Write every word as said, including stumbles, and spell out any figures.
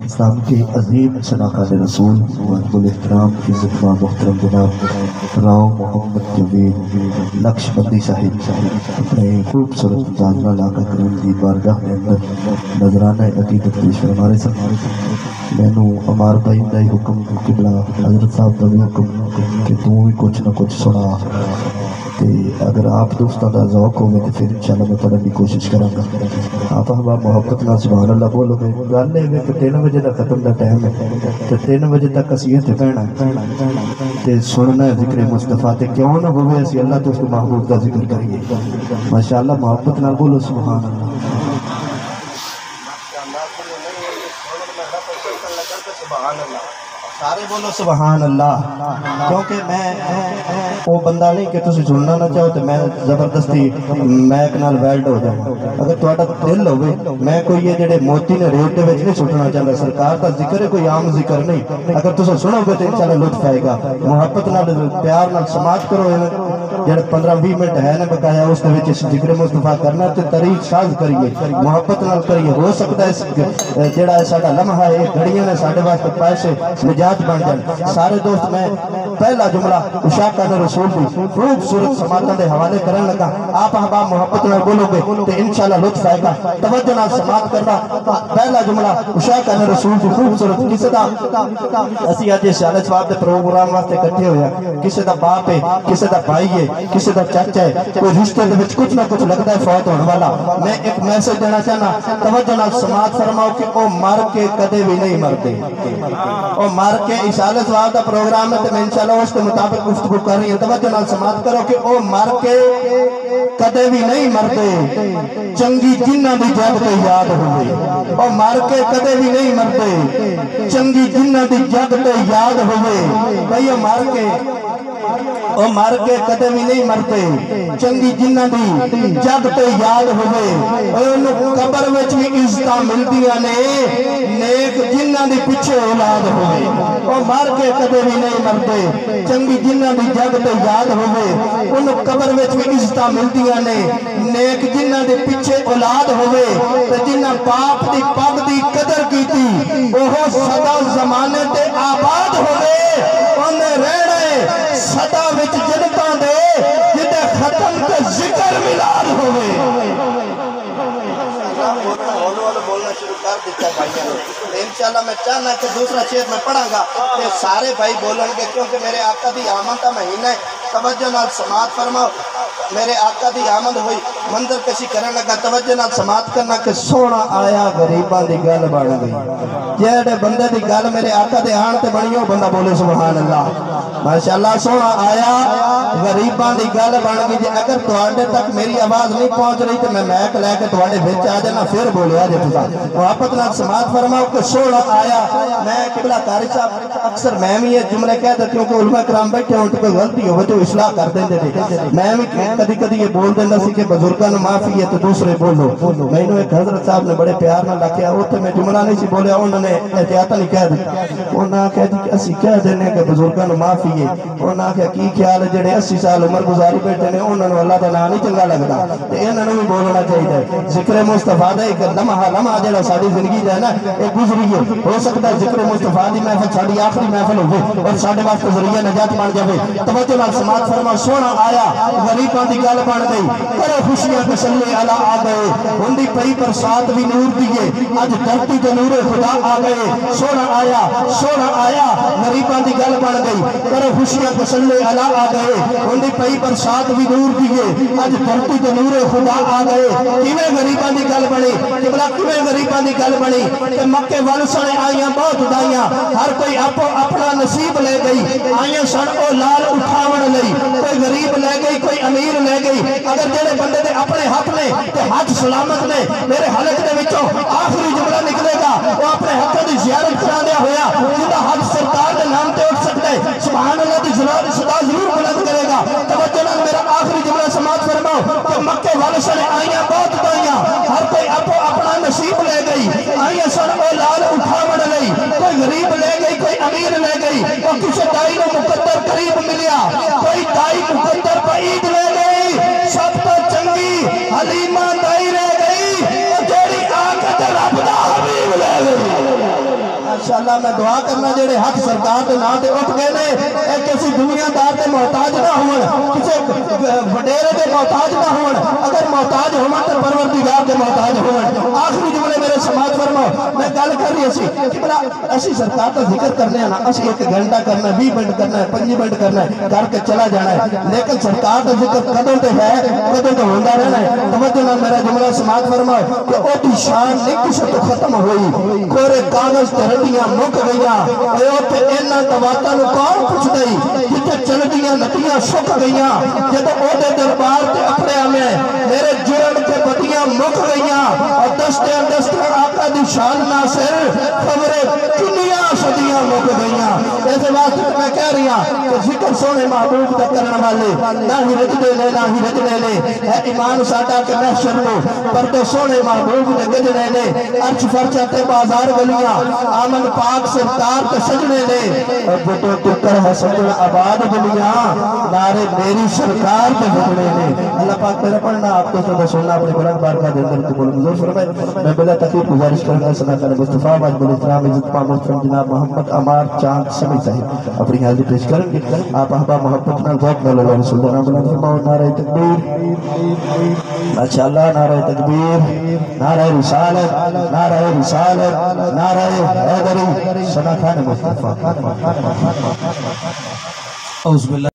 پاکستان کے عظیم شناخت رسول محب الاحترام عزت و محترم جناب راؤ محمد جاوید نقش بندی صاحب اپنے خوبصورت انداز میں لاقہ کریم دی بارگاہ کے اندر نظرانہ عقیدت پیش فرما رہے سن۔ مینوں امار بھائی دا ہی حکم قبلہ حضرت صاحب دا بھی حکم کہ تو بھی کچھ نہ کچھ سنا، تے اگر آپ دوستاں دا ذوق ہوئے تو پھر انشاءاللہ میں پڑھنے کی کوشش کروں گا۔ آپ احباب محبت نال سبحان اللہ بولو گے، گل ہے کہ تین بجے دا ختم دا ٹائم ہے تے تین بجے تک اسی تے پہنا تے سننا ہے ذکر مصطفیٰ، تے کیوں نہ ہوئے اسی اللہ تو اس کو محبوب دا ذکر کریے۔ ماشاءاللہ محبت نال بولو سبحان اللہ۔ سارے بولو سبحان اللہ، کیونکہ میں وہ بندہ نہیں کہ تسی سننا نہ چاہو تو میں زبردستی میک نال ویلڈ ہو جاؤں۔ اگر تہاڈا دل ہوئے، میں کوئی یہ جڑے موتی نے ریٹ دے وچ نہیں سٹنا چاہتا، سرکار دا ذکر ہے کوئی عام ذکر نہیں۔ اگر تسی سنو گے تو انشاءاللہ لطف آئے گا۔ محبت نال پیار نال سماعت کرو، جڑے پندرہ بیس منٹ ہے نا بقایا اس وچ ذکر مصطفیٰ کرنا تے طریق ساز کریے، محبت نال کریے۔ ہو سکتا ہے جڑا ساڈا لمحہ ہے گھڑیاں نے ساڈے واسطے پیسے نجات بن جائے۔ سارے دوست میں پہلا جملہ اشاقہ رسول کی خوبصورت سماعتوں دے حوالے کرنے لگا۔ آپ احباب محبت میں بولو گے تو انشاءاللہ لطف آئے گا۔ توجہ نال سماعت کرنا۔ پہلا جملہ اشاقہ رسول کی خوبصورت کسی دا اسی اج شال ثواب دے پروگرام واسطے اکٹھے ہویا، کسی دا باپ ہے، کسی دا بھائی ہے، کسی دا چاچا ہے، کوئی رشتے دے وچ کچھ نہ کچھ لگتا ہے فوت ہونے والا۔ میں ایک میسج دینا چاہنا، توجہ نال سماعت فرماؤ کہ او مر کے کدے بھی نہیں مرتے۔ او مر کے اشال ثواب دا پروگرام ہے تو میں انشاءاللہ اس کے مطابق گفتگو کر رہی ہوں۔ توجہ نال سماعت کرو کہ او مر کے کدے بھی نہیں مرتے، چنگی جنہ دی جگ تے یاد ہوئے۔ او مر کے کدے بھی نہیں مرتے، چنگی جنہ دی جگ تے یاد ہوئے۔ بھئی او مر کے او مر کے کدے بھی نہیں مرتے، چنگی جنہ دی جگ تے یاد ہوئے۔ انہوں قبر وچ بھی عزتاں ملدیاں نے، نیک جنہ دی پیچھے اولاد ہوئے۔ او مر کے کدے بھی نہیں مرتے، چنگی جنہ دی جگ تے یاد ہوئے۔ انہوں قبر وچ بھی عزتاں ملدیاں نے، نیک جنہ دی پیچھے اولاد ہوئے۔ تے جنہ باپ دی پگ دی قدر کیتی، اوہ سدا زمانے تے آباد ہوئے۔ انہیں رہنے صدا وچ جنتاں دے جدے ختم کے ذکر ملاد ہوئے۔ بولنا شروع کر دیتا بھائیوں نے۔ انشاءاللہ میں چاہنا کہ دوسرا شعر میں پڑھاں گا کہ سارے بھائی بولن گے، کیونکہ میرے آقا دی آمد کا مہینہ ہے۔ توجہ نال سماعت فرماؤ، میرے آقا دی آمد ہوئی، منظر کشی کرنے لگا۔ توجہ نال سماعت کرنا کہ سونا آیا غریباں دی گل بن گئی۔ جیڑے بندے دی گل میرے آقا دے آن تے بنی ہو، بندہ بولے سبحان اللہ۔ ماشاءاللہ سونا آیا غریباں دی گل بن گئی۔ جے اگر تواڈے تک میری آواز نہیں پہنچ رہی تو میں میک لے کے تواڈے وچ آ جانا، پھر بولیا جے تساں۔ محبت نال سماعت فرماؤ کہ سونا آیا۔ میں قبلہ قاری صاحب اکثر میں بھی یہ جملے کہہ دیتی ہوں کہ علماء کرام بیٹھے ہوں تو کوئی غلطی ہو تو اصلاح کر دیں دے دے۔ میں بھی کدی کدی یہ بول دینا سی کہ بزرگاں نو معافی ہے تو دوسرے بولو۔ میں نے ایک حضرت صاحب نے بڑے پیار نہ لکھیا، اوتھے میں جملہ نہیں سی بولیا، انہوں نے احتیاطاً نہیں کہہ دیا۔ انہاں کہہ دی کہ اسی کہہ دینے کہ بزرگاں نو معافی ہے۔ انہاں کہا کی خیال ہے جڑے اسی سال عمر گزاری بیٹھے نے انہوں نے اللہ دا نام نہیں چنگا لگدا، تے انہاں نو بھی بولنا چاہیے۔ ذکر مصطفیٰ دا ایک لمحہ لمحہ جڑا ساری زندگی دا ہے نا اے گزری ہے۔ ہو سکتا ہے ذکر مصطفیٰ دی محفل ساری آخری محفل ہوئے اور ساڈے واسطے ذریعہ نجات بن جاوے۔ توجہ نال سماعت فرما، سونا آیا غریباں دی گل بن گئی، کرو خوشیاں تسلی علا آ گئے، ہندی پئی پر ساتھ بھی نور دیے، اج دھرتی تے نور خدا آ گئے۔ سونا آیا سونا آیا غریباں دی گل بن گئی، کرو خوشیاں تسلی علا آ گئے، ہندی پئی پر ساتھ بھی نور دیے، اج دھرتی تے نور خدا آ گئے۔ کیویں غریباں دی گل بنی، قبلہ کیویں غریباں دی گل بنی کہ مکے ول سنے آئیاں بہت دائیاں، ہر کوئی اپو اپنا نصیب لے گئی، آئیاں سن او لال اٹھاون لئی، کوئی غریب لے گئی کوئی امیر لے گئی۔ اگر جڑے بندے دے اپنے حق نے تے حج سلامت نے، میرے حلق دے وچوں آخری جملہ نکلے گا وہ اپنے حقوں دی زیارت کرا دیا ہویا، جنہا حج سرکار دے نام تے اٹھ سکتے سبحان اللہ دی صدا ضرور بلند کرے گا۔ توجہ نال میرا آخری جملہ سماعت فرماؤ کہ مکے والے سنے آئیاں بہت دائیاں، ہر کوئی اپو اپنا نصیب لے گئی، آئیاں سن او لال اٹھاون لئی، کوئی غریب لے گئی کوئی امیر لے گئی، اور کسی دائی نو مقدر قریب ملیا، کوئی دائی مقدر بعید لے گئی، سب تو چنگی حلیمہ دائی لے گئی، اور جیڑی آنکھ تے رب دا حبیب لے گئی۔ ماشاءاللہ میں دعا کرنا جڑے حق سرکار دے نام تے اٹھ گئے نے اے کسی دنیا دار تے محتاج نہ ہون کسی وڈیرے دے محتاج نہ ہون اگر محتاج ہون تے پروردگار دے محتاج ہون آخری جملے میرے سماعت فرماؤ میں گل کر رہی سی کہ بلا اسی سرکار دا ذکر کرنے ہیں نا اسی ایک گھنٹہ کرنا ہے بیس منٹ کرنا ہے پنجی منٹ کرنا ہے کر کے چلا جانا ہے لیکن سرکار دا ذکر قدم تے ہے قدم تے ہوندا رہنا ہے توجہ نال میرا جملہ سماعت فرماؤ کہ او دی شان نہیں کسی تو ختم ہوئی کورے کاغذ تے رڈیاں مک گئیاں اے او تے انہاں دواتا نو کون پوچھ گئی جتے چلدیاں نٹیاں سک گئیاں جدو او دے دربار تے اپنے ہمیں میرے جرم تے بدیاں مک گئیاں اور دستے دستے آقا دی شان ناصر خبریں کنیاں صدیاں مک گئیاں ایسے واسطے میں کہہ رہی ہوں کہ ذکر سونے محبوب دا کرنے والے نہ ہی رجدے لے نہ ہی رجدے لے ہے ایمان ساڈا کہ محشر نو پردے سونے محبوب دے گجنے لے ارچ فرچہ تے بازار گلیاں آمن پاک سرکار تے سجنے لے اور جتو تکر ہے سجن آباد گلیاں نارے میری سرکار تے سجنے لے اللہ پاک میرے پڑھنا آپ کو سب سننا اپنے بلند بارکہ دے اندر قبول منظور فرمائے میں بلا تقریب گزارش کرنا سناکر مصطفیٰ واجب الاسلام عزت پا محترم جناب محمد عمار چاند سمی صاحب اپنی حاضر پیش کریں گے آپ احبا محبت نہ ذوق نہ اللہ رسول اللہ بلند فرماؤ نعرہ تکبیر ماشاءاللہ نعرہ تکبیر نعرہ رسالت نعرہ رسالت نعرہ حیدری سنا خان مصطفیٰ اعوذ باللہ